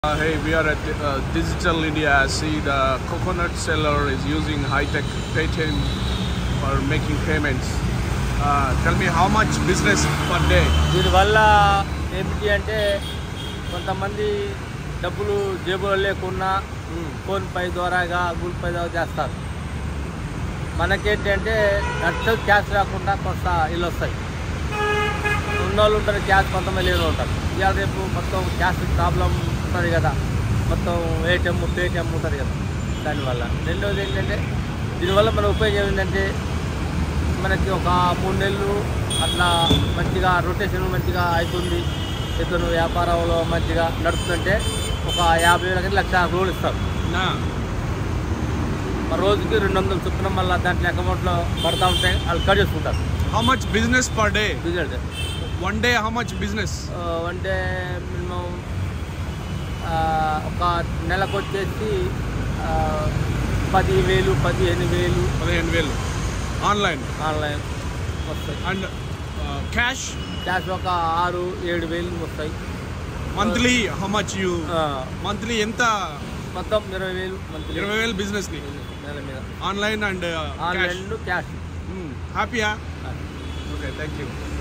Hey, we are at Digital India. I see the coconut seller is using high-tech Paytm for making payments. Tell me how much business per day? దీనివల్ల ఏమిటి అంటే కొంతమంది డబ్బులు జేబులో లేకున్నా PhonePe ద్వారాగా Google pay ద్వారా చేస్తారు. మనకేంటంటే నట్టు క్యాష్ రాకుండా కొంత ఇల్లు వస్తాయి. ఉన్నోళ్ళు ఉంటారు క్యాష్, కొంతమంది లేని ఉంటారు. ఇవాళ రేపు మొత్తం క్యాష్ ప్రాబ్లం ఉంటుంది కదా, మొత్తం ఏటీఎం పేటీఎం ఉంటుంది కదా. దానివల్ల రెండవది ఏంటంటే దీనివల్ల మన ఉపయోగం ఏంటంటే మనకి ఒక 3 నెలలు అట్లా మంచిగా రొటేషన్ మంచిగా అవుతుంది. ఇతను వ్యాపారంలో మంచిగా నడుపుతుంటే ఒక 50,000 1 లక్ష రోజులు ఇస్తారు. రోజుకి 200 చొప్పున మళ్ళీ దాంట్లో అకౌంట్లో పడతా ఉంటాయి, వాళ్ళు కట్ చేసుకుంటారు. How much business per day? Result One day, how much business? అంటే మినిమం ఒక నెలకు వచ్చేసి 10,000 15,000 15,000 online. ఆన్లైన్ వస్తాయి. And cash? క్యాష్ ఒక 6-7,000 వస్తాయి. Monthly, how much you? ఆ, Monthly ఎంత? మొత్తం 20,000 మంత్లీ 20,000 business ni. నెల మీద Online and cash. Online cash. Happy? Okay, thank you.